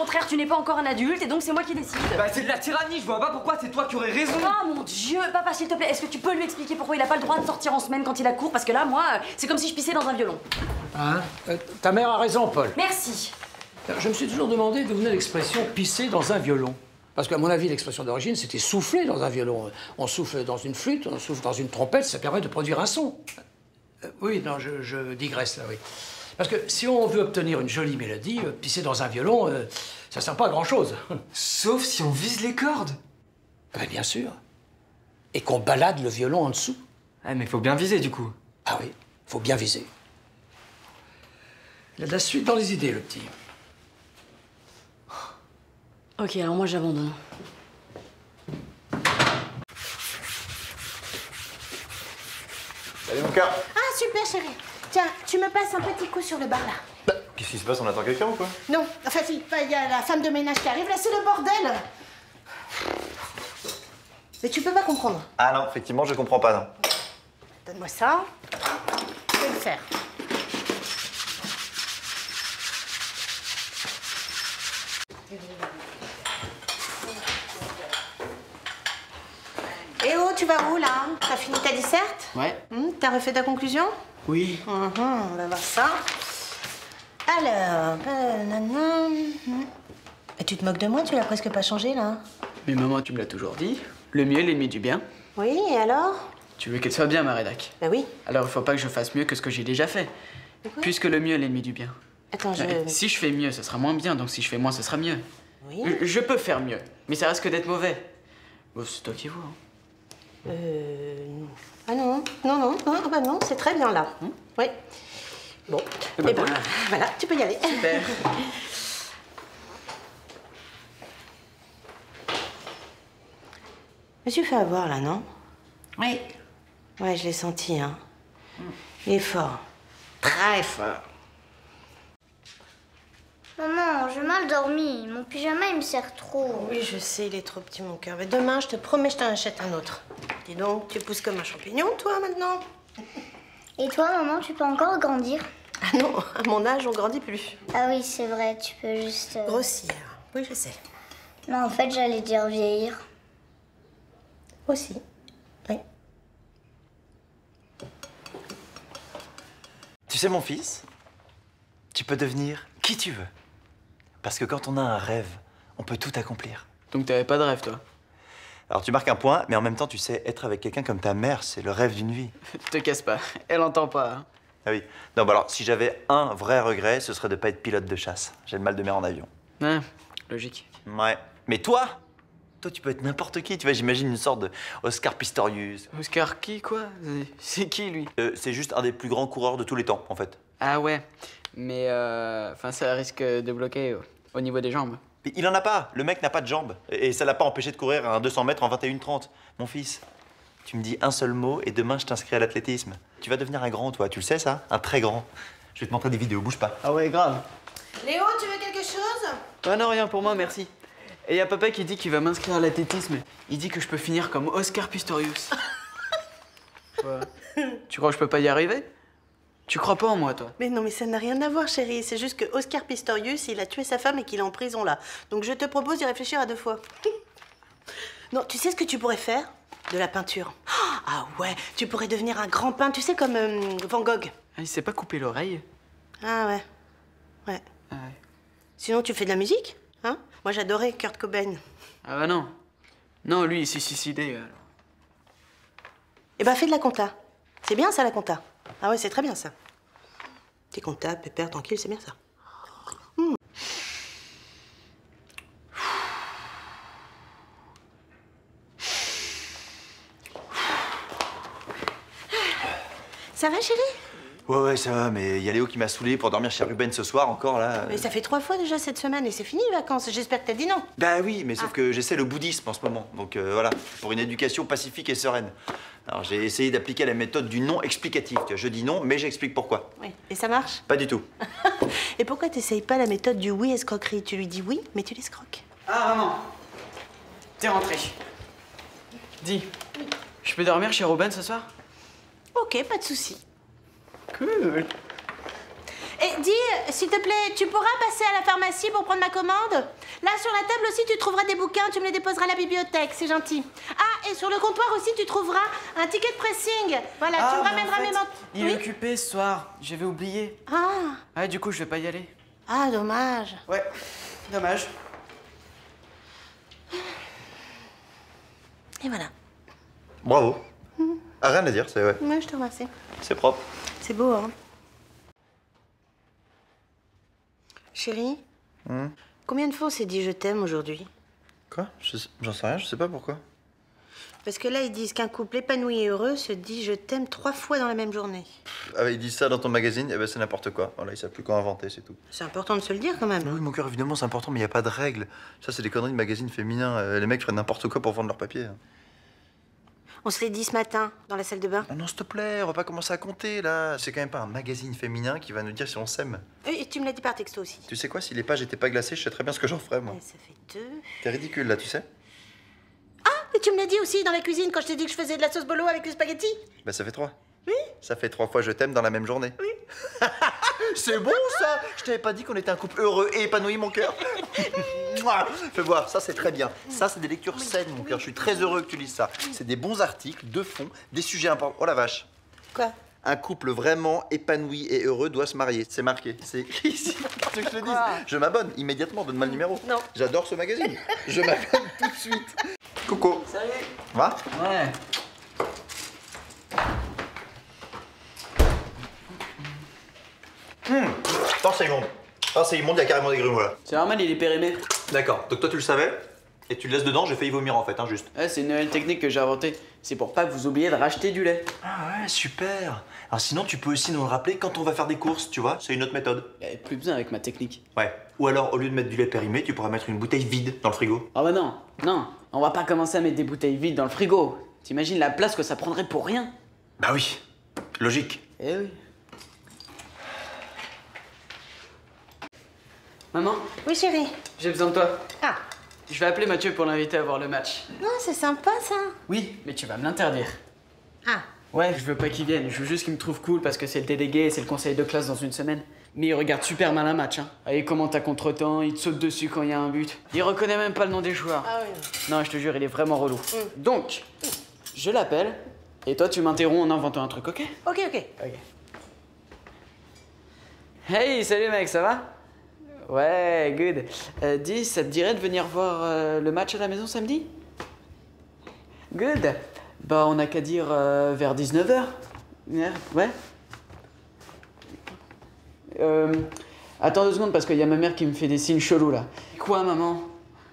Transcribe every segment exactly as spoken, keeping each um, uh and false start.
contraire, tu n'es pas encore un adulte et donc c'est moi qui décide. Bah c'est de la tyrannie, je vois pas pourquoi c'est toi qui aurais raison. Oh mon Dieu, papa s'il te plaît, est-ce que tu peux lui expliquer pourquoi il a pas le droit de sortir en semaine quand il a cours? Parce que là, moi, c'est comme si je pissais dans un violon. Hein? Euh, ta mère a raison, Paul. Merci. Je me suis toujours demandé d'où venait l'expression « pisser dans un violon ». Parce qu'à mon avis, l'expression d'origine, c'était souffler dans un violon. On souffle dans une flûte, on souffle dans une trompette, ça permet de produire un son. Euh, oui, non, je, je digresse là, oui. Parce que si on veut obtenir une jolie mélodie, euh, pisser dans un violon, euh, ça sert pas à grand-chose. Sauf si on vise les cordes. Ben, bien sûr. Et qu'on balade le violon en dessous. Ah mais faut bien viser du coup. Ah oui, faut bien viser. Il y a de la suite dans les idées, le petit. Ok, alors moi j'abandonne. Salut mon cœur. Ah super chérie. Tiens, tu me passes un petit coup sur le bar là. Bah, qu'est-ce qui se passe? On attend quelqu'un ou quoi? Non, enfin si, il y a la femme de ménage qui arrive, là c'est le bordel. Mais tu peux pas comprendre. Ah non, effectivement, je comprends pas, non. Donne-moi ça. Je vais le faire. Eh oh, tu vas où là? T'as fini ta disserte? Ouais. Hum, T'as refait ta conclusion? Oui. Mhm, on va voir ça. Alors, euh, nanana, hum. Et tu te moques de moi? Tu l'as presque pas changé là. Mais maman, tu me l'as toujours dit. Le mieux est l'ennemi du bien. Oui, et alors? Tu veux qu'elle soit bien, ma rédac? Bah oui. Alors il faut pas que je fasse mieux que ce que j'ai déjà fait. Puisque le mieux est l'ennemi du bien. Attends, je... Euh, Si je fais mieux, ce sera moins bien, donc si je fais moins, ce sera mieux. Oui. Je, je peux faire mieux, mais ça risque d'être mauvais. Bon, c'est toi qui vois. Hein. Euh... Ah non, non, non, non, ah bah non, c'est très bien là. Hum Oui. Bon, Eh ben, eh ben, voilà. voilà, tu peux y aller. Super. Je me suis fait avoir là, non? Oui. Ouais, je l'ai senti, hein. Il est fort. Très fort. Maman, j'ai mal dormi. Mon pyjama, il me sert trop. Oui, je sais, il est trop petit, mon cœur. Mais demain, je te promets, je t'en achète un autre. Dis donc, tu pousses comme un champignon, toi, maintenant? Et toi, maman, tu peux encore grandir? Ah non, à mon âge, on grandit plus. Ah oui, c'est vrai, tu peux juste... euh, Grossir. Oui, je sais. Non, en fait, j'allais dire vieillir. Aussi. Oui. Tu sais, mon fils, tu peux devenir qui tu veux. Parce que quand on a un rêve, on peut tout accomplir. Donc t'avais pas de rêve, toi? Alors tu marques un point, mais en même temps, tu sais, être avec quelqu'un comme ta mère, c'est le rêve d'une vie. Te casse pas, elle entend pas. Hein. Ah oui. Non, bah alors, si j'avais un vrai regret, ce serait de pas être pilote de chasse. J'ai le mal de mer en avion. Ouais, logique. Ouais. Mais toi, toi, tu peux être n'importe qui. Tu vois, j'imagine une sorte de Oscar Pistorius. Oscar qui, quoi? C'est qui, lui? Euh, c'est juste un des plus grands coureurs de tous les temps, en fait. Ah ouais, mais euh... Enfin, ça risque de bloquer au, au niveau des jambes. Mais il en a pas. Le mec n'a pas de jambes. Et ça l'a pas empêché de courir à un deux cents mètres en vingt et une trente. Mon fils, tu me dis un seul mot et demain, je t'inscris à l'athlétisme. Tu vas devenir un grand, toi. Tu le sais, ça? Un très grand. Je vais te montrer des vidéos. Bouge pas. Ah ouais, grave. Léo, tu veux quelque chose? Ah non, rien pour moi, merci. Et y a papa qui dit qu'il va m'inscrire à l'athlétisme. Il dit que je peux finir comme Oscar Pistorius. Quoi? Tu crois que je peux pas y arriver? Tu crois pas en moi, toi? Mais non, mais ça n'a rien à voir, chérie. C'est juste que Oscar Pistorius, il a tué sa femme et qu'il est en prison, là. Donc je te propose d'y réfléchir à deux fois. Non, tu sais ce que tu pourrais faire? De la peinture. Ah ouais, tu pourrais devenir un grand peintre, tu sais, comme euh, Van Gogh. Ah, il s'est pas coupé l'oreille? Ah ouais, ouais. Ah ouais. Sinon, tu fais de la musique, hein? Moi, j'adorais Kurt Cobain. Ah bah non. Non, lui, il s'est suicidé, alors. Eh ben, fais de la compta. C'est bien, ça, la compta. Ah ouais, c'est très bien, ça. T'es comptable, pépère, tranquille, c'est bien, ça. Mmh. Ça va, chérie? Ouais, ouais, ça va, mais il y a Léo qui m'a saoulé pour dormir chez Ruben ce soir encore, là. Mais ça fait trois fois déjà cette semaine et c'est fini les vacances. J'espère que t'as dit non. Bah oui, mais sauf Ah. que j'essaie le bouddhisme en ce moment. Donc euh, voilà, pour une éducation pacifique et sereine. Alors j'ai essayé d'appliquer la méthode du non explicatif. Tu vois, je dis non, mais j'explique pourquoi. Oui. Et ça marche? Pas du tout. Et pourquoi t'essayes pas la méthode du oui escroquerie? Tu lui dis oui, mais tu l'escroques. Ah, maman. T'es rentrée. Dis, je peux dormir chez Ruben ce soir? Ok, pas de souci. Cool. Et dis, s'il te plaît, tu pourras passer à la pharmacie pour prendre ma commande? Là, sur la table aussi, tu trouveras des bouquins, tu me les déposeras à la bibliothèque, c'est gentil. Ah, et sur le comptoir aussi, tu trouveras un ticket de pressing. Voilà, Ah, tu me mais ramèneras en fait, mes manteaux. il Oui. est occupé ce soir, j'avais oublié. Ah, Ouais, du coup, je vais pas y aller. ah, dommage. Ouais, dommage. Et voilà. Bravo. Ah, rien à dire, c'est ouais. Moi, je te remercie. C'est propre. C'est beau, hein? Chérie, Hmm. combien de fois on s'est dit je t'aime aujourd'hui? Quoi? Je- J'en sais rien, je sais pas pourquoi. Parce que là, ils disent qu'un couple épanoui et heureux se dit je t'aime trois fois dans la même journée. Ah, bah, ils disent ça dans ton magazine, eh ben c'est n'importe quoi. Voilà, ils savent plus quoi inventer, c'est tout. C'est important de se le dire quand même. Oui, mon cœur, évidemment, c'est important, mais il n'y a pas de règles. Ça, c'est des conneries de magazines féminins. Euh, les mecs feraient n'importe quoi pour vendre leur papier. On se l'est dit ce matin, dans la salle de bain. Oh non, s'il te plaît, on va pas commencer à compter, là. C'est quand même pas un magazine féminin qui va nous dire si on s'aime. Et tu me l'as dit par texto aussi. Tu sais quoi, si les pages étaient pas glacées, je sais très bien ce que j'en ferais, moi. Ouais, ça fait deux. T'es ridicule, là, tu sais. Et tu me l'as dit aussi dans la cuisine quand je t'ai dit que je faisais de la sauce bolo avec les spaghettis. Bah, ça fait trois. Oui. Ça fait trois fois je t'aime dans la même journée. Oui. C'est bon, ça. Je t'avais pas dit qu'on était un couple heureux et épanoui, mon cœur. Mouah. Fais voir, ça, c'est très bien. Ça, c'est des lectures saines, mon cœur. Je suis très heureux que tu lises ça. C'est des bons articles, de fond, des sujets importants. Oh la vache. Quoi? Un couple vraiment épanoui et heureux doit se marier. C'est marqué. C'est écrit ici. Tu veux que je te le dise? Je m'abonne immédiatement. Donne-moi le numéro. Non. J'adore ce magazine. Je m'abonne tout de suite. Coucou. Salut. Va? Ouais. Hum. Attends, c'est immonde. Ah, c'est immonde, il y a carrément des grumeaux là. C'est normal, il est périmé. D'accord. Donc toi, tu le savais? Et tu le laisses dedans, j'ai failli vomir en fait, hein, juste. Ouais, c'est une nouvelle technique que j'ai inventée. C'est pour pas que vous oubliez de racheter du lait. Ah ouais, super. Alors sinon, tu peux aussi nous le rappeler quand on va faire des courses, tu vois. C'est une autre méthode. Eh, plus besoin avec ma technique. Ouais. Ou alors, au lieu de mettre du lait périmé, tu pourras mettre une bouteille vide dans le frigo. Ah bah non, non, on va pas commencer à mettre des bouteilles vides dans le frigo. T'imagines la place que ça prendrait pour rien? Bah oui. Logique. Eh oui. Maman, Oui, chérie. j'ai besoin de toi. Ah. Je vais appeler Mathieu pour l'inviter à voir le match. Non, c'est sympa ça. Oui, mais tu vas me l'interdire. Ah. Ouais, je veux pas qu'il vienne, je veux juste qu'il me trouve cool parce que c'est le délégué et c'est le conseil de classe dans une semaine. Mais il regarde super mal un match, hein. Ah, il commente à contre-temps, il te saute dessus quand il y a un but. Il reconnaît même pas le nom des joueurs. Ah oui. Non, je te jure, il est vraiment relou. Donc, je l'appelle et toi tu m'interromps en inventant un truc, ok? Ok, ok. Ok. Hey, salut mec, ça va? Ouais, good. Euh, dis, ça te dirait de venir voir euh, le match à la maison samedi? Good. Bah, on a qu'à dire euh, vers dix-neuf heures. Ouais. Euh, attends deux secondes parce qu'il y a ma mère qui me fait des signes chelous là. Quoi, maman?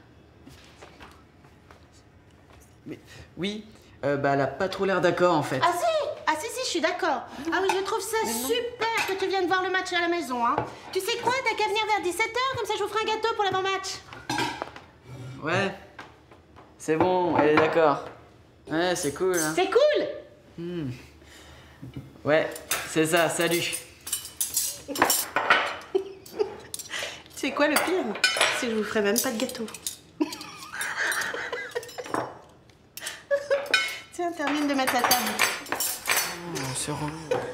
Mais, oui, euh, bah, elle a pas trop l'air d'accord en fait. Ah si. Ah si, si, je suis d'accord. Ah oui, je trouve ça super que tu viennes voir le match à la maison, hein. Tu sais quoi, t'as qu'à venir vers dix-sept heures, comme ça je vous ferai un gâteau pour l'avant-match. Ouais. C'est bon, elle est d'accord. Ouais, c'est cool, hein. C'est cool. Ouais, c'est ça, salut. Tu sais quoi, le pire? C'est que je vous ferai même pas de gâteau. Tiens, termine de mettre la table. Oh, c'est relou.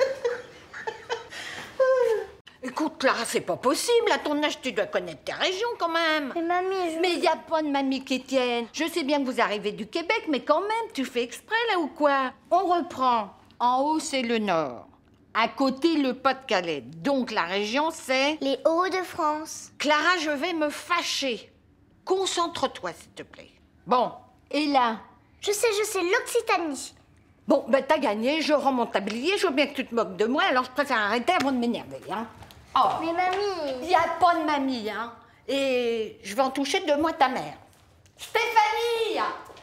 Écoute, Clara, c'est pas possible. À ton âge, tu dois connaître tes régions quand même. Mais mamie, je... Mais y a pas de mamie qui tienne. Je sais bien que vous arrivez du Québec, mais quand même, tu fais exprès là ou quoi? On reprend. En haut, c'est le nord. À côté, le Pas-de-Calais. Donc la région, c'est... Les Hauts-de-France. Clara, je vais me fâcher. Concentre-toi, s'il te plaît. Bon, et là? Je sais, je sais, l'Occitanie. Bon, ben t'as gagné, je rends mon tablier, je veux bien que tu te moques de moi, alors je préfère arrêter avant de m'énerver, hein. Oh, Mais mamie... y a pas de mamie, hein. Et je vais en toucher de moi ta mère. Stéphanie!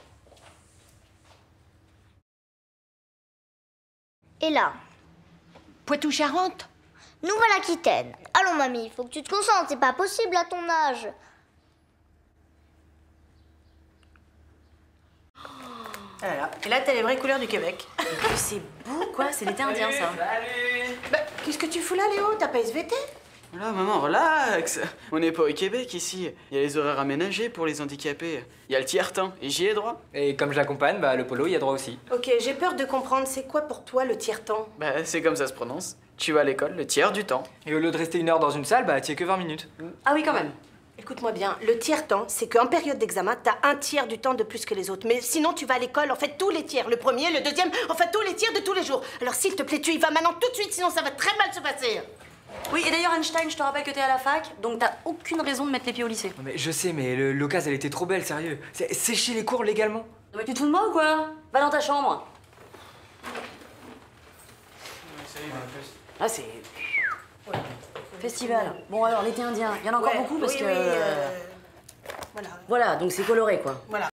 Et là, Poitou-Charentes? Nouvelle-Aquitaine. Allons, mamie, il faut que tu te concentres, c'est pas possible à ton âge. Ah là là. Et là, t'as les vraies couleurs du Québec. C'est beau, quoi. C'est l'été indien, ça. Salut. Bah, qu'est-ce que tu fous là, Léo? T'as pas S V T? Voilà, maman, relax. On n'est pas au Québec ici. Il y a les horaires aménagés pour les handicapés. Il y a le tiers-temps et j'y ai droit. Et comme je l'accompagne, bah le polo, il y a droit aussi. Ok, j'ai peur de comprendre. C'est quoi pour toi le tiers-temps? Bah, c'est comme ça se prononce. Tu vas à l'école le tiers du temps. Et au lieu de rester une heure dans une salle, bah t'y es que vingt minutes. Ah oui, quand même. Écoute-moi bien, le tiers-temps, c'est qu'en période d'examen, t'as un tiers du temps de plus que les autres. Mais sinon, tu vas à l'école, en fait, tous les tiers. Le premier, le deuxième, enfin, tous les tiers de tous les jours. Alors, s'il te plaît, tu y vas maintenant tout de suite, sinon ça va très mal se passer. Oui, et d'ailleurs, Einstein, je te rappelle que t'es à la fac, donc t'as aucune raison de mettre les pieds au lycée. Non, mais je sais, mais le- l'occasion, elle était trop belle, sérieux. C'est sécher les cours légalement. Non, mais tu te fous de moi ou quoi? Va dans ta chambre. Ah, c'est... Festival. Bon, alors, l'été indien, il y en a encore Ouais, beaucoup parce oui, que... oui, euh, Voilà. Voilà, donc c'est coloré, quoi. Voilà.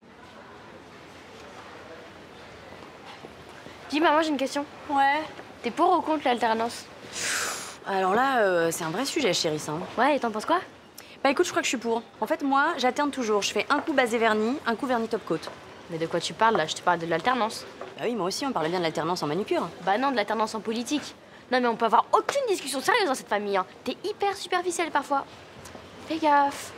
Dis, maman, j'ai une question. Ouais. T'es pour ou contre l'alternance? Alors là, euh, c'est un vrai sujet, chérie, ça. hein. Ouais, et t'en penses quoi? Bah écoute, je crois que je suis pour. En fait, moi, j'alterne toujours. Je fais un coup basé vernis, un coup vernis top coat. Mais de quoi tu parles, là? Je te parle de l'alternance. Bah oui, moi aussi, on parlait bien de l'alternance en manucure. Bah non, de l'alternance en politique. Non, mais on peut avoir aucune discussion sérieuse dans cette famille, hein. T'es hyper superficielle parfois. Fais gaffe.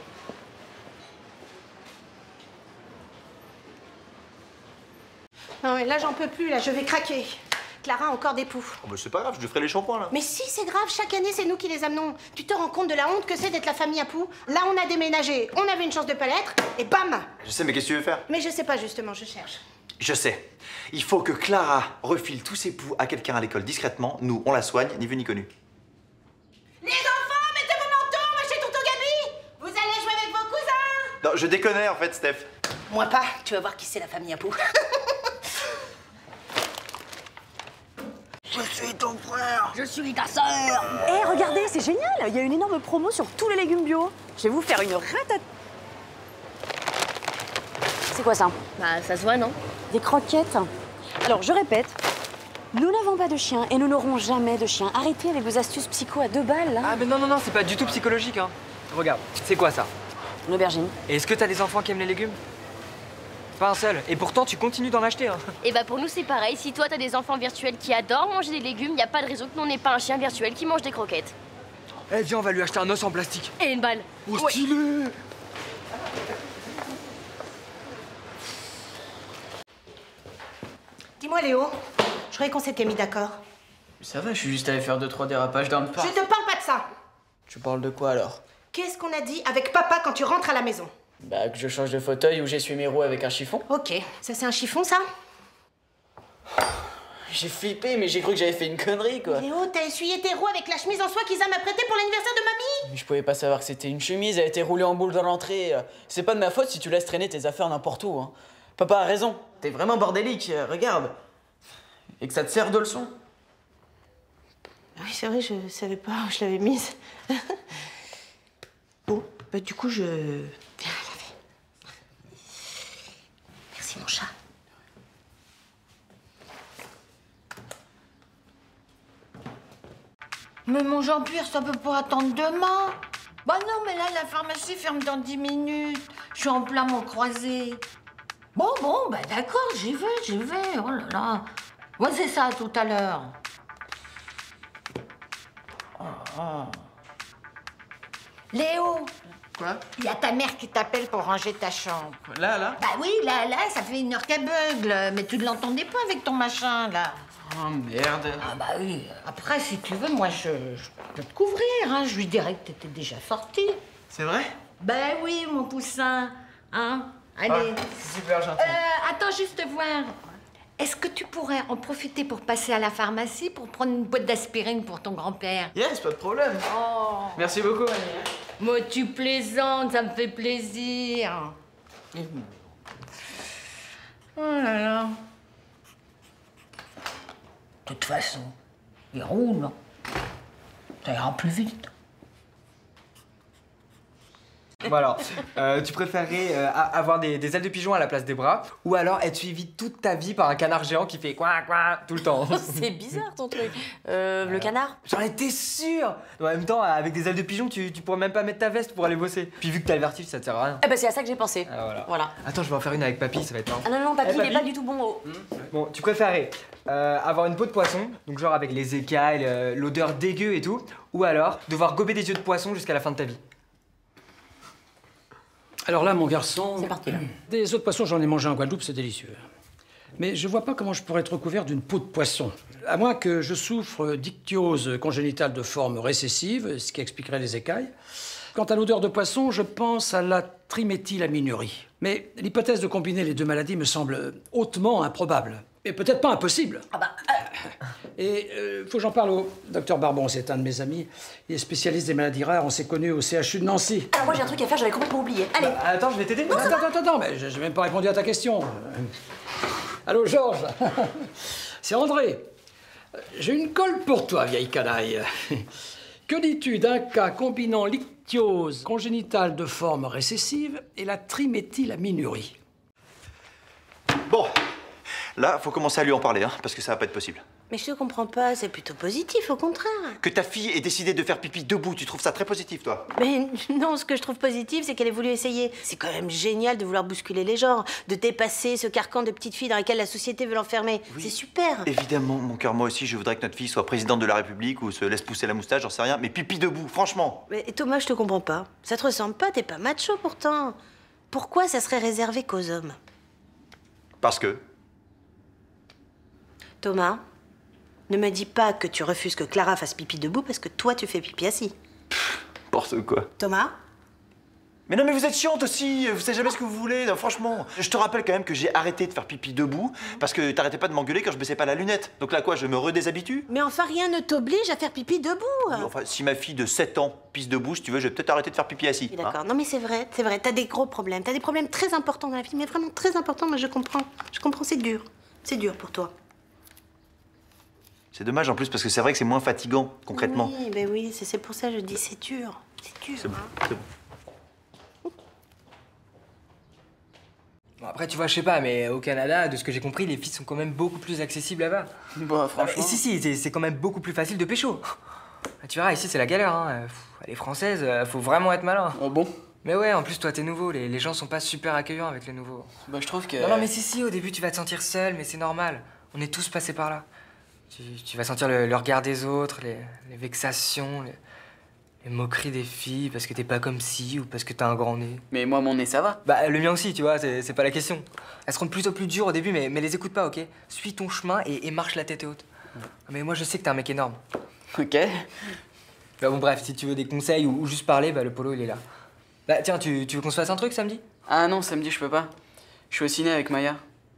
Non, mais là, j'en peux plus, là, je vais craquer. Clara a encore des poux. Oh, bah, c'est pas grave, je lui ferai les shampoings là. Mais si, c'est grave, chaque année, c'est nous qui les amenons. Tu te rends compte de la honte que c'est d'être la famille à poux? Là, on a déménagé, on avait une chance de pas l'être, et bam! Je sais, mais qu'est-ce que tu veux faire? Mais je sais pas, justement, je cherche. Je sais. Il faut que Clara refile tous ses poux à quelqu'un à l'école discrètement. Nous, on la soigne, ni vu ni connu. Les enfants, mettez vos manteaux, moi chez Tonton Gabi! Vous allez jouer avec vos cousins! Non, je déconnais en fait, Steph. Moi pas, tu vas voir qui c'est la famille à poux. Je suis ton frère. Je suis ta sœur. Eh, regardez, c'est génial. Il y a une énorme promo sur tous les légumes bio. Je vais vous faire une ratatouille. C'est quoi ça? Bah, ça se voit, non? Des croquettes. Alors, je répète, nous n'avons pas de chien et nous n'aurons jamais de chien. Arrêtez avec vos astuces psycho à deux balles, là. Ah, mais non, non, non, c'est pas du tout psychologique, hein. Regarde, c'est quoi ça? Une aubergine. Et est-ce que t'as des enfants qui aiment les légumes? Pas un seul. Et pourtant, tu continues d'en acheter, hein. Et bah, pour nous, c'est pareil. Si toi, t'as des enfants virtuels qui adorent manger des légumes, y a pas de raison que nous, on n'ait pas un chien virtuel qui mange des croquettes. Eh, viens, on va lui acheter un os en plastique. Et une balle. Oh, stylé! Dis-moi, Léo, je croyais qu'on s'était mis d'accord. Ça va, je suis juste allé faire deux trois dérapages dans le parc. Je te parle pas de ça. Tu parles de quoi alors? Qu'est-ce qu'on a dit avec papa quand tu rentres à la maison? Bah, que je change de fauteuil ou j'essuie mes roues avec un chiffon. Ok, ça c'est un chiffon, ça? J'ai flippé, mais j'ai cru que j'avais fait une connerie, quoi. Léo, t'as essuyé tes roues avec la chemise en soie qu'Isa m'a prêtée pour l'anniversaire de mamie? Mais je pouvais pas savoir que c'était une chemise, elle a été roulée en boule dans l'entrée. C'est pas de ma faute si tu laisses traîner tes affaires n'importe où, hein. Papa a raison, t'es vraiment bordélique, euh, regarde. Et que ça te sert de leçon. Oui, c'est vrai, je savais pas où je l'avais mise. Bon, bah du coup, je... Viens laver. Merci, mon chat. Mais mon Jean-Pierre, ça peut pas attendre demain. Bah non, mais là, la pharmacie ferme dans dix minutes. Je suis en plein mot croisé. Bon, bon, bah d'accord, j'y vais, j'y vais. Oh là là. Ouais, c'est ça, tout à l'heure. Oh, oh. Léo, Quoi? il y a ta mère qui t'appelle pour ranger ta chambre. Là, là? Bah oui, là, là, ça fait une heure qu'elle beugle. Mais tu ne l'entendais pas avec ton machin, là. Oh merde. Ah bah oui. Après, si tu veux, moi, je, je peux te couvrir, hein. Je lui dirais que t'étais déjà sorti. C'est vrai? Ben oui, mon poussin. Hein? Allez. Ah, c'est super gentil. Euh, attends juste voir. Est-ce que tu pourrais en profiter pour passer à la pharmacie pour prendre une boîte d'aspirine pour ton grand-père? Yes, pas de problème. Oh. Merci beaucoup, Annie. Moi, tu plaisantes, ça me fait plaisir. Oh là là. De toute façon, il roule. Ça ira plus vite. Bon alors, euh, tu préférerais euh, a- avoir des, des ailes de pigeon à la place des bras ou alors être suivi toute ta vie par un canard géant qui fait quoi quoi tout le temps? C'est bizarre, ton truc. Euh, le canard? J'en étais sûr. En même temps, avec des ailes de pigeon, tu, tu pourrais même pas mettre ta veste pour aller bosser. Puis vu que t'as le vertige, ça te sert à rien. Eh ben, c'est à ça que j'ai pensé. Ah, voilà. Voilà. Attends, je vais en faire une avec papy, ça va être marrant. Ah non, non, papy, Eh, il est papy pas du tout bon au... Bon, tu préférerais euh, avoir une peau de poisson, donc genre avec les écailles, euh, l'odeur dégueu et tout, ou alors devoir gober des yeux de poisson jusqu'à la fin de ta vie? Alors là, mon garçon... C'est parti, là. Des autres poissons, j'en ai mangé en Guadeloupe, c'est délicieux. mais je vois pas comment je pourrais être recouvert d'une peau de poisson. À moins que je souffre d'ichtyose congénitale de forme récessive, ce qui expliquerait les écailles. Quant à l'odeur de poisson, je pense à la triméthylaminurie. Mais l'hypothèse de combiner les deux maladies me semble hautement improbable. Et peut-être pas impossible. Ah bah... Euh... Et euh, faut que j'en parle au docteur Barbon, c'est un de mes amis. Il est spécialiste des maladies rares, on s'est connus au C H U de Nancy. Alors moi j'ai un truc à faire, j'avais complètement oublié. Allez. Bah, attends, je vais t'aider. Attends, attends, attends, attends, mais j'ai même pas répondu à ta question. Allô, Georges. C'est André. J'ai une colle pour toi, vieille canaille. Que dis-tu d'un cas combinant l'ichtyose congénitale de forme récessive et la triméthylaminurie? Bon, là, faut commencer à lui en parler, hein, parce que ça va pas être possible. Mais je te comprends pas, c'est plutôt positif, au contraire. Que ta fille ait décidé de faire pipi debout, tu trouves ça très positif, toi? Mais non, ce que je trouve positif, c'est qu'elle ait voulu essayer. C'est quand même génial de vouloir bousculer les genres, de dépasser ce carcan de petite fille dans lequel la société veut l'enfermer. Oui. C'est super. Évidemment, mon cœur, moi aussi, je voudrais que notre fille soit présidente de la République ou se laisse pousser la moustache, j'en sais rien, mais pipi debout, franchement. Mais Thomas, je te comprends pas. Ça te ressemble pas, t'es pas macho pourtant. Pourquoi ça serait réservé qu'aux hommes? Parce que... Thomas, ne me dis pas que tu refuses que Clara fasse pipi debout parce que toi, tu fais pipi assis. N'importe quoi. Thomas? Mais non, mais vous êtes chiante aussi, vous savez jamais ce que vous voulez, non, franchement. Je te rappelle quand même que j'ai arrêté de faire pipi debout parce que t'arrêtais pas de m'engueuler quand je baissais pas la lunette. Donc là, quoi, je me redéshabitue? Mais enfin, rien ne t'oblige à faire pipi debout. Oui, enfin, si ma fille de sept ans pisse debout, si tu veux, je vais peut-être arrêter de faire pipi assis. Oui, d'accord. Non, mais c'est vrai, c'est vrai. T'as des gros problèmes. T'as des problèmes très importants dans la vie, mais vraiment très importants. Moi, je comprends. Je comprends, c'est dur. C'est dur pour toi. C'est dommage en plus parce que c'est vrai que c'est moins fatigant, concrètement. Oui, ben oui, c'est pour ça que je dis c'est dur. C'est dur. C'est bon, hein. c'est bon. Bon, après, tu vois, je sais pas, mais au Canada, de ce que j'ai compris, les filles sont quand même beaucoup plus accessibles là-bas. Bah, franchement. Ah, si, si, c'est- c'est quand même beaucoup plus facile de pécho. Ah, tu verras, ici, c'est la galère, hein. Pff, Elle est française, euh, faut vraiment être malin. Oh bon? Mais ouais, en plus, toi, t'es nouveau, les, les gens sont pas super accueillants avec les nouveaux. Bah, je trouve que. Non, non, mais si, si, au début, tu vas te sentir seul, mais c'est normal. On est tous passés par là. Tu, tu vas sentir le, le regard des autres, les, les vexations, les, les moqueries des filles parce que t'es pas comme si ou parce que t'as un grand nez. Mais moi, mon nez, ça va. Bah, le mien aussi, tu vois, c'est c'est pas la question. Elles seront plutôt plus dures au début, mais, mais les écoute pas, ok? Suis ton chemin et, et marche la tête haute. Mais moi, je sais que t'es un mec énorme. Ok. Bah, bon, bref, si tu veux des conseils ou, ou juste parler, bah, le polo, il est là. Bah, tiens, tu, tu veux qu'on se fasse un truc samedi? Ah non, samedi, je peux pas. Je suis au ciné avec Maya.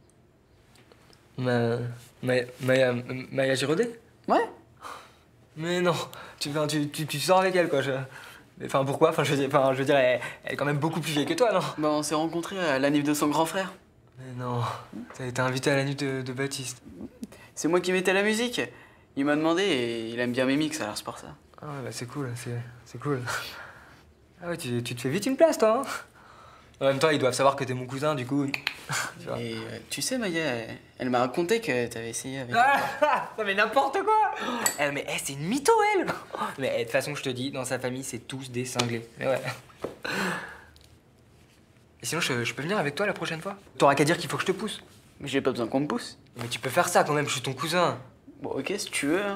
Ma... Maya... Maya... Maya Giraudet? Ouais. Mais non, tu, enfin, tu, tu, tu sors avec elle, quoi. Je... Mais, Enfin, pourquoi? Enfin, je veux dire, enfin, je veux dire elle, elle est quand même beaucoup plus vieille que toi, non? Bah, on s'est rencontrés à l'anniv de son grand frère. Mais non, t'as été invité à la nuit de, de Baptiste. C'est moi qui mettais la musique. Il m'a demandé et il aime bien mes mix, alors c'est pour ça. Ah ouais, bah c'est cool, c'est c'est cool. Ah ouais, tu, tu te fais vite une place, toi, hein? En même temps, ils doivent savoir que t'es mon cousin, du coup. Tu vois. Et euh, tu sais, Maya, elle, elle m'a raconté que t'avais essayé avec. Ah, non mais n'importe quoi! Eh, mais eh, c'est une mytho, elle! Mais eh, de toute façon, je te dis, dans sa famille, c'est tous des cinglés. Mais ouais. Et sinon, je, je peux venir avec toi la prochaine fois? T'auras qu'à dire qu'il faut que je te pousse. Mais j'ai pas besoin qu'on me pousse. Mais tu peux faire ça quand même, je suis ton cousin. Bon, ok, si tu veux. Hein.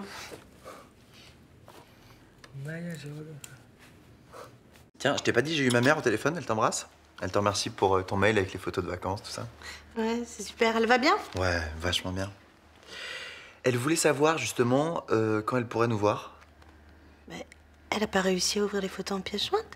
Maya Giraudet. Tiens, je t'ai pas dit, j'ai eu ma mère au téléphone, elle t'embrasse? Elle te remercie pour euh, ton mail avec les photos de vacances, tout ça. Ouais, c'est super. Elle va bien? Ouais, vachement bien. Elle voulait savoir justement euh, quand elle pourrait nous voir. Mais elle a pas réussi à ouvrir les photos en pièce jointe?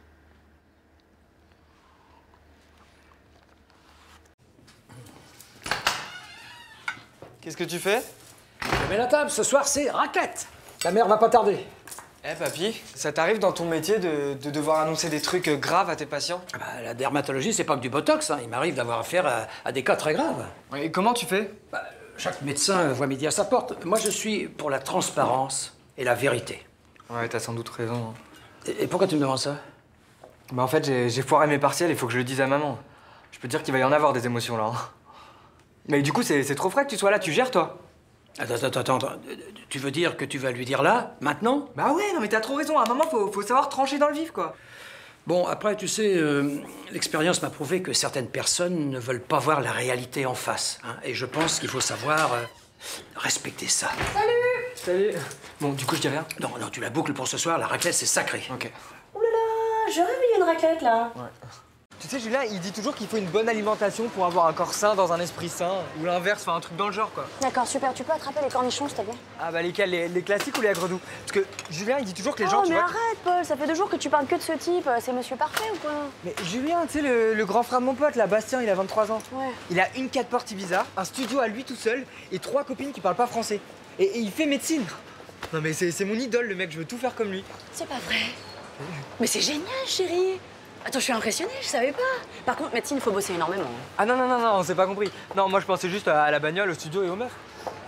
Qu'est-ce que tu fais? Je mets la table, ce soir, c'est raclette. Ta mère va pas tarder. Eh papy, ça t'arrive dans ton métier de, de devoir annoncer des trucs graves à tes patients? Ah bah, la dermatologie, c'est pas que du botox, hein. Il m'arrive d'avoir affaire à, à des cas très graves. Et comment tu fais? Bah, chaque médecin voit midi à sa porte. Moi, je suis pour la transparence et la vérité. Ouais, t'as sans doute raison. Et, et pourquoi tu me demandes ça? Bah en fait, j'ai j'ai foiré mes partiels, il faut que je le dise à maman. Je peux te dire qu'il va y en avoir des émotions là. hein. Mais du coup, c'est c'est trop frais que tu sois là, tu gères toi? Attends, attends, attends, attends. Tu veux dire que tu vas lui dire là, maintenant? Bah ouais, non mais t'as trop raison, à un moment, faut, faut savoir trancher dans le vif, quoi. Bon, après, tu sais, euh, l'expérience m'a prouvé que certaines personnes ne veulent pas voir la réalité en face. Hein, et je pense qu'il faut savoir euh, respecter ça. Salut. Bon, du coup, je dis rien. Non, non, tu la boucles pour ce soir, la raclette, c'est sacré. Ok. Oh là là, j'aurais voulu une raclette là. Tu sais, Julien, il dit toujours qu'il faut une bonne alimentation pour avoir un corps sain dans un esprit sain. Ou l'inverse, enfin un truc dans le genre, quoi. D'accord, super. Tu peux attraper les cornichons, s'il te plaît? Ah bah lesquels, les, les classiques ou les agredous? Parce que Julien, il dit toujours que les gens, Oh, tu mais vois... arrête, Paul. Ça fait deux jours que tu parles que de ce type. C'est Monsieur Parfait ou quoi? Mais Julien, tu sais, le, le grand frère de mon pote, là, Bastien, il a vingt-trois ans. Ouais. Il a une quatre portes Ibiza, un studio à lui tout seul et trois copines qui parlent pas français. Et, et il fait médecine. Non mais c'est mon idole, le mec, je veux tout faire comme lui. C'est pas vrai. Mais c'est génial, chérie. Attends, je suis impressionnée, je savais pas. Par contre, médecine, il faut bosser énormément. Ah non, non, non, non, on s'est pas compris. Non, moi je pensais juste à la bagnole, au studio et aux meufs.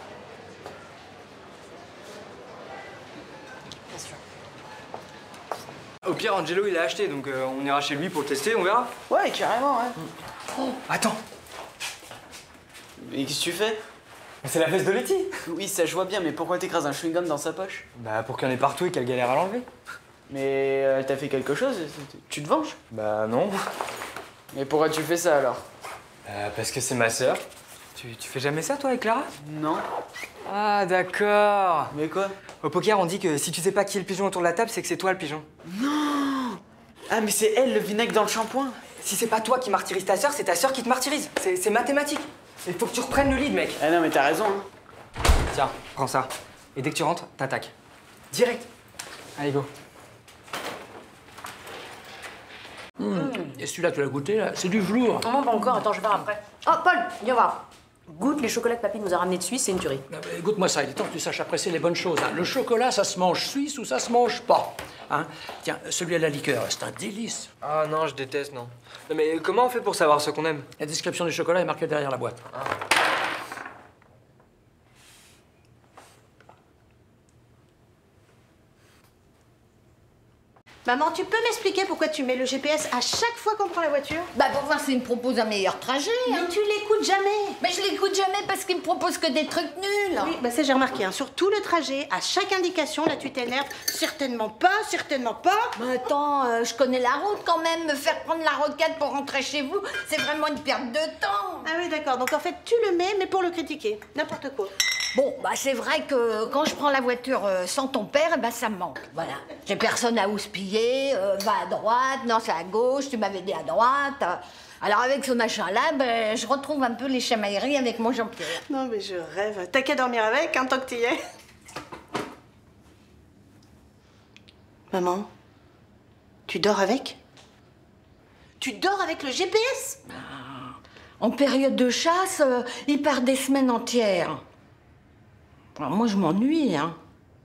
Bien sûr. Au pire, Angelo, il l'a acheté, donc euh, on ira chez lui pour le tester, on verra. Ouais, carrément, ouais. Oh, attends. Et qu'est-ce que tu fais? C'est la veste de Letty. Oui, ça je vois bien, mais pourquoi t'écrases un chewing-gum dans sa poche? Bah pour qu'il y en ait partout et qu'elle galère à l'enlever. Mais elle t'a fait quelque chose? Tu te venges? Bah non. Mais pourquoi tu fais ça alors? Euh, parce que c'est ma sœur. Tu, tu fais jamais ça toi avec Clara? Non. Ah d'accord. Mais quoi? Au poker on dit que si tu sais pas qui est le pigeon autour de la table, c'est que c'est toi le pigeon. Non. Ah mais c'est elle le vinaigre dans le shampoing. Si c'est pas toi qui martyrise ta sœur, c'est ta sœur qui te martyrise. C'est mathématique. Il faut que tu reprennes le lead, mec. Ah non mais t'as raison. Hein. Tiens, prends ça. Et dès que tu rentres, t'attaques. Direct. Allez, go. Mmh. Et celui-là, tu l'as goûté, là? C'est du velours. Non, pas encore. Attends, je vais voir après. Oh, Paul, viens voir. Goûte les chocolats que papy nous a ramenés de Suisse, c'est une tuerie. Goûte-moi ça, il est temps que tu saches apprécier les bonnes choses. Hein. Le chocolat, ça se mange suisse ou ça se mange pas. Hein? Tiens, celui à la liqueur, c'est un délice. Ah non, je déteste, non. Non mais comment on fait pour savoir ce qu'on aime? La description du chocolat est marquée derrière la boîte. Ah. Maman, tu peux m'expliquer pourquoi tu mets le G P S à chaque fois qu'on prend la voiture? Bah pour voir s'il me propose un meilleur trajet. Mais Hein. tu l'écoutes jamais. Mais je l'écoute jamais parce qu'il me propose que des trucs nuls. Oui, bah ça j'ai remarqué. Hein. Sur tout le trajet, à chaque indication, là tu t'énerves. Certainement pas, certainement pas. Mais attends, euh, je connais la route quand même. Me faire prendre la rocade pour rentrer chez vous, c'est vraiment une perte de temps. Ah oui, d'accord. Donc en fait, tu le mets, mais pour le critiquer. N'importe quoi. Bon, bah c'est vrai que quand je prends la voiture euh, sans ton père, eh ben ça me manque. Voilà. J'ai personne à houspiller, euh, va à droite, non c'est à gauche, tu m'avais dit à droite. euh. Alors avec ce machin-là, ben, je retrouve un peu les chamailleries avec mon Jean-Pierre. Non mais je rêve. T'as qu'à dormir avec, hein, tant que t'y es. Maman, tu dors avec? Tu dors avec le G P S? En période de chasse, euh, il part des semaines entières. Alors moi je m'ennuie, hein.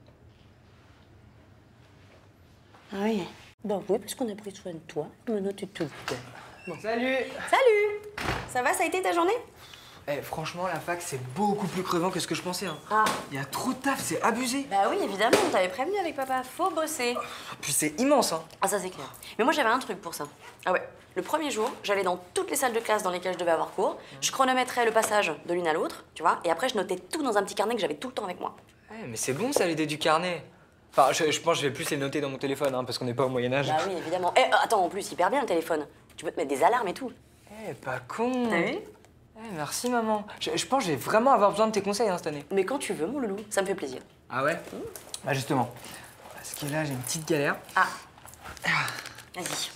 Ah oui. Bah oui, parce qu'on a pris soin de toi. Maintenant, tu te Bon. Salut. Salut. Ça va, ça a été ta journée? Eh, franchement, la fac, c'est beaucoup plus crevant que ce que je pensais. Hein. Ah. Il y a trop de taf, c'est abusé. Bah oui, évidemment, on t'avait prévenu avec papa. Faut bosser. Puis c'est immense, hein. Ah, ça c'est clair. Mais moi, j'avais un truc pour ça. Ah ouais. Le premier jour, j'allais dans toutes les salles de classe dans lesquelles je devais avoir cours. Je chronométrais le passage de l'une à l'autre, tu vois. Et après, je notais tout dans un petit carnet que j'avais tout le temps avec moi. Eh, mais c'est bon, ça, l'idée du carnet. Enfin, je, je pense que je vais plus les noter dans mon téléphone, hein, parce qu'on n'est pas au Moyen-Âge. Bah oui, évidemment. Eh, attends, en plus, hyper bien le téléphone. Tu peux te mettre des alarmes et tout. Eh, pas con. T'as vu? Eh, merci, maman. Je, je pense que je vais vraiment avoir besoin de tes conseils hein, cette année. Mais quand tu veux, mon loulou, ça me fait plaisir. Ah ouais? Mmh. Bah justement. Parce que là, j'ai une petite galère. Ah. Vas-y.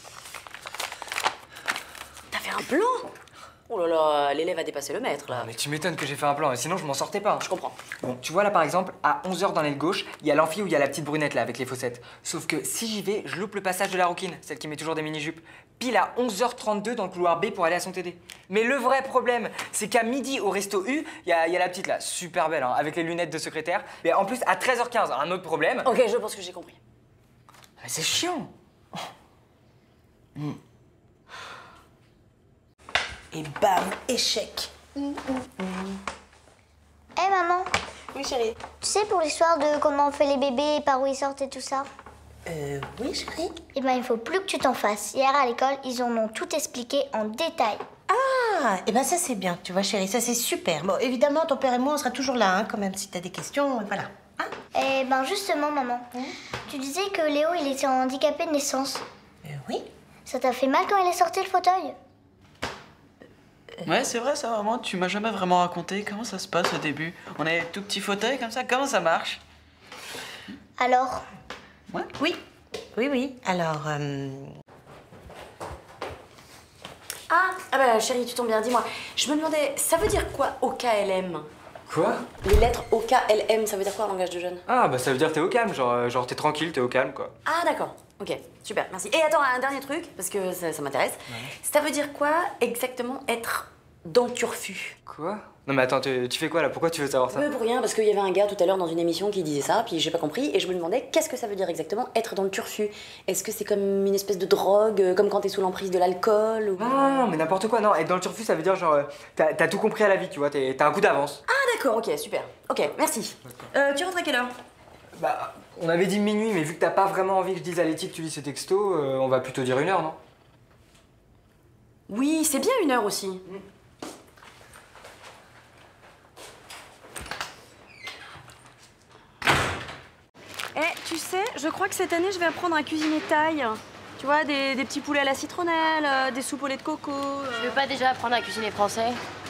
T'as fait un plan? Oh là là, l'élève a dépassé le maître, là. Mais tu m'étonnes que j'ai fait un plan, sinon je m'en sortais pas. Je comprends. Bon, tu vois là par exemple, à onze heures dans l'aile gauche, il y a l'amphi où il y a la petite brunette là avec les fossettes. Sauf que si j'y vais, je loupe le passage de la rouquine, celle qui met toujours des mini-jupes. Pile à onze heures trente-deux dans le couloir B pour aller à son T D. Mais le vrai problème, c'est qu'à midi au resto U, il y, y a la petite là, super belle, hein, avec les lunettes de secrétaire. Mais en plus, à treize heures quinze, un autre problème. Ok, je pense que j'ai compris. C'est chiant. Mm. Et bam, échec. Eh maman, Oui, chérie. tu sais pour l'histoire de comment on fait les bébés, par où ils sortent et tout ça? Euh, oui, chérie. Eh ben, il faut plus que tu t'en fasses. Hier à l'école, ils en ont tout expliqué en détail. Ah, et ben ça c'est bien, tu vois, chérie, ça c'est super. Bon, évidemment, ton père et moi, on sera toujours là, hein, quand même, si t'as des questions, voilà. Hein? Eh ben, justement, maman, tu disais que Léo, il était handicapé de naissance. Euh, oui. Ça t'a fait mal quand il est sorti le fauteuil? Ouais, c'est vrai ça, vraiment. Tu m'as jamais vraiment raconté comment ça se passe au début. On est tout petit fauteuil comme ça, comment ça marche? Alors? Ouais. Oui, oui, oui. Alors, euh... Ah bah chérie, tu tombes bien, dis-moi. Je me demandais, ça veut dire quoi O K L M? Quoi? Les lettres O K L M, ça veut dire quoi en langage de jeunes? Ah bah ça veut dire t'es au calme, genre, euh, genre t'es tranquille, t'es au calme quoi. Ah d'accord, ok, super, merci. Et attends, un dernier truc, parce que ça, ça m'intéresse. Ouais. Ça veut dire quoi exactement être dans le turfu? Quoi? Non mais attends, tu, tu fais quoi là? Pourquoi tu veux savoir ça? Ouais, pour rien, parce qu'il y avait un gars tout à l'heure dans une émission qui disait ça, puis j'ai pas compris, et je me demandais qu'est-ce que ça veut dire exactement être dans le turfu? Est-ce que c'est comme une espèce de drogue, comme quand t'es sous l'emprise de l'alcool ou... Non, non, non, mais n'importe quoi, non, être dans le turfu ça veut dire genre, euh, t'as t'as tout compris à la vie, tu vois, t'as un coup d'avance. Ah d'accord, ok, super. Ok, merci. Euh, tu rentres à quelle heure? Bah, on avait dit minuit, mais vu que t'as pas vraiment envie que je dise à Letty que tu lis ces textos, euh, on va plutôt dire une heure, non? Oui, c'est bien une heure aussi. Mm. Eh, tu sais, je crois que cette année, je vais apprendre à cuisiner thaï. Tu vois, des, des petits poulets à la citronnelle, euh, des soupes au lait de coco. Euh... Tu veux pas déjà apprendre à cuisiner français?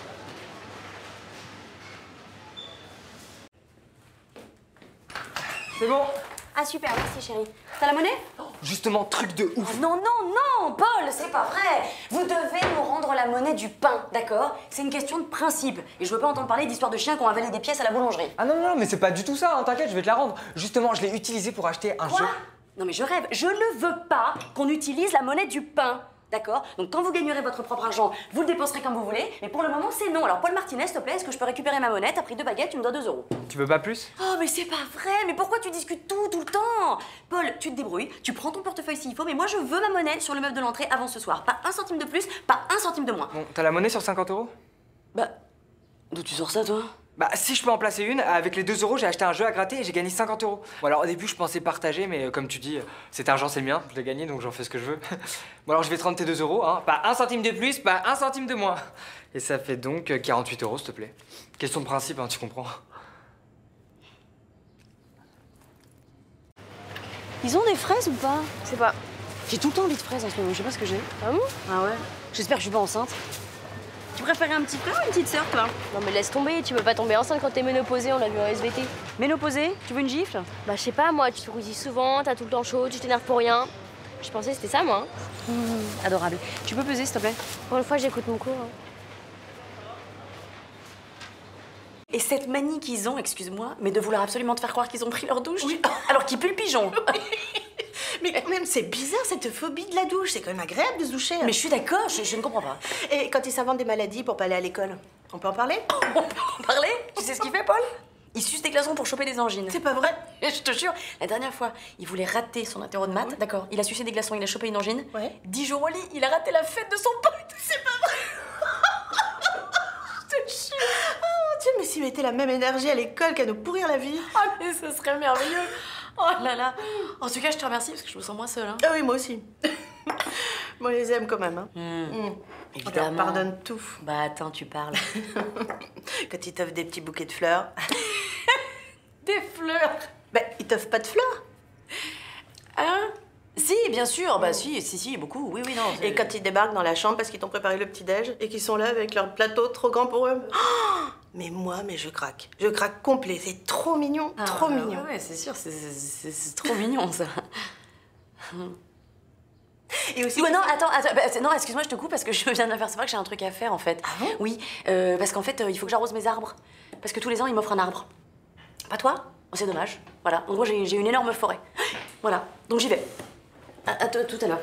C'est bon. Ah super, merci chérie. T'as la monnaie? Justement, truc de ouf. Non, non, non, Paul, c'est pas vrai. Vous devez nous rendre la monnaie du pain, d'accord? C'est une question de principe. Et je veux pas entendre parler d'histoires de chiens qui ont avalé des pièces à la boulangerie. Ah non, non, non, mais c'est pas du tout ça, hein, t'inquiète, je vais te la rendre. Justement, je l'ai utilisé pour acheter un Quoi? jeu. Non mais je rêve, je ne veux pas qu'on utilise la monnaie du pain. D'accord? Donc quand vous gagnerez votre propre argent, vous le dépenserez comme vous voulez, mais pour le moment c'est non. Alors Paul Martinez, s'il te plaît, est-ce que je peux récupérer ma monnaie? T'as pris deux baguettes, tu me dois deux euros. Tu veux pas plus? Oh mais c'est pas vrai, mais pourquoi tu discutes tout, tout le temps? Paul, tu te débrouilles, tu prends ton portefeuille s'il faut, mais moi je veux ma monnaie sur le meuble de l'entrée avant ce soir. Pas un centime de plus, pas un centime de moins. Bon, t'as la monnaie sur cinquante euros? Bah, d'où tu sors ça toi? Bah si je peux en placer une, avec les deux euros j'ai acheté un jeu à gratter et j'ai gagné cinquante euros. Bon alors au début je pensais partager, mais euh, comme tu dis, cet argent c'est le mien, je l'ai gagné donc j'en fais ce que je veux. Bon alors je vais te rendre tes deux euros, hein, pas un centime de plus, pas un centime de moins. Et ça fait donc euh, quarante-huit euros s'il te plaît. Question de principe, hein, tu comprends. Ils ont des fraises ou pas? Je sais pas. J'ai tout le temps envie de fraises en ce moment, je sais pas ce que j'ai. Ah bon? Ah ouais? J'espère que je suis pas enceinte. Tu préférais un petit frère ou une petite sœur, toi? Non mais laisse tomber, tu peux pas tomber enceinte quand t'es ménopausée, on l'a vu en S V T. Ménopausée? Tu veux une gifle? Bah je sais pas, moi, tu te rougis souvent, t'as tout le temps chaud, tu t'énerves pour rien. Je pensais que c'était ça, moi. Hein. Mmh, adorable. Tu peux peser, s'il te plaît? Pour une fois, j'écoute mon cours. Hein. Et cette manie qu'ils ont, excuse-moi, mais de vouloir absolument te faire croire qu'ils ont pris leur douche, oui. Alors qu'ils puent le pigeon. Mais quand même, c'est bizarre cette phobie de la douche. C'est quand même agréable de se doucher. Mais je suis d'accord, je, je ne comprends pas. Et quand ils s'inventent des maladies pour pas aller à l'école, on peut en parler? On peut en parler? Tu sais ce qu'il fait, Paul? Il suce des glaçons pour choper des angines. C'est pas vrai? Je te jure, la dernière fois, il voulait rater son interro de maths, oui. D'accord, il a sucé des glaçons, il a chopé une angine. Ouais. Dix jours au lit, il a raté la fête de son pote. C'est pas vrai? Je te jure. Oh Dieu, mais s'il mettait la même énergie à l'école qu'à nous pourrir la vie. Ah mais ce serait merveilleux. Oh là là. En tout cas, je te remercie parce que je me sens moins seule. Hein. Ah oui, moi aussi. Moi, je les aime quand même. Hein. Mmh. Mmh. Évidemment. On leur pardonne tout. Bah attends, tu parles. Quand ils t'offrent des petits bouquets de fleurs. Des fleurs? Bah, ils t'offrent pas de fleurs. Hein? Si, bien sûr. Bah si, si, si, beaucoup. Oui, oui, non. Et quand ils débarquent dans la chambre parce qu'ils t'ont préparé le petit-déj et qu'ils sont là avec leur plateau trop grand pour eux. Oh, mais moi, mais je craque. Je craque complet. C'est trop mignon, ah, trop bah, mignon. Ouais, ouais c'est sûr, c'est trop mignon, ça. Et aussi... Ouais, non, attends, attends bah, non, excuse-moi, je te coupe parce que je viens de m'apercevoir que j'ai un truc à faire, en fait. Ah bon? Oui, euh, parce qu'en fait, euh, il faut que j'arrose mes arbres. Parce que tous les ans, ils m'offrent un arbre. Pas toi? Oh, c'est dommage. Voilà, en gros, j'ai une énorme forêt. Voilà, donc j'y vais. À, à tout à l'heure.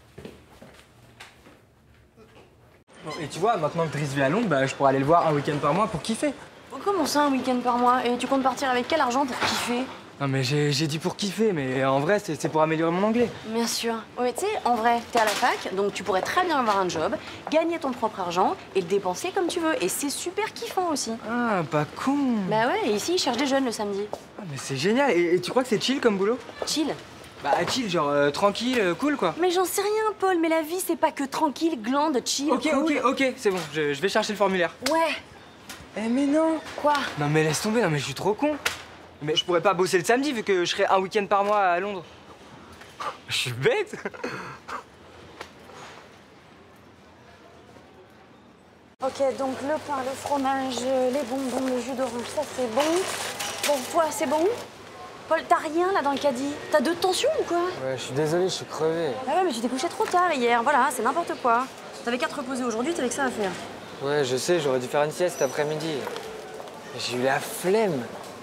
Bon, et tu vois, maintenant que Driss vit à Londres, bah, je pourrais aller le voir un week-end par mois pour kiffer. Comment ça, un week-end par mois? Et tu comptes partir avec quel argent pour kiffer? Non mais j'ai dit pour kiffer, mais en vrai, c'est pour améliorer mon anglais. Bien sûr. Oui, tu sais, en vrai, t'es à la fac, donc tu pourrais très bien avoir un job, gagner ton propre argent et le dépenser comme tu veux. Et c'est super kiffant aussi. Ah, pas con. Bah ouais, et ici, ils cherchent des jeunes le samedi. Ah, mais c'est génial. Et, et tu crois que c'est chill comme boulot? Chill? Bah chill, genre euh, tranquille, euh, cool quoi. Mais j'en sais rien, Paul, mais la vie, c'est pas que tranquille, glande, chill, Ok, cool. ok, ok, c'est bon, je, je vais chercher le formulaire. Ouais. Eh mais non. Quoi? Non mais laisse tomber, non mais je suis trop con. Mais je pourrais pas bosser le samedi vu que je serais un week-end par mois à Londres. Je suis bête. Ok, donc le pain, le fromage, les bonbons, le jus d'orange, ça c'est bon. Bon, toi, c'est bon? Paul, t'as rien là dans le caddie? T'as deux tensions ou quoi? Ouais, je suis désolé, je suis crevé. Ah ouais, mais tu t'es couché trop tard hier, voilà, c'est n'importe quoi. T'avais qu'à te reposer aujourd'hui, t'avais que ça à faire. Ouais, je sais, j'aurais dû faire une sieste cet après-midi. Mais j'ai eu la flemme.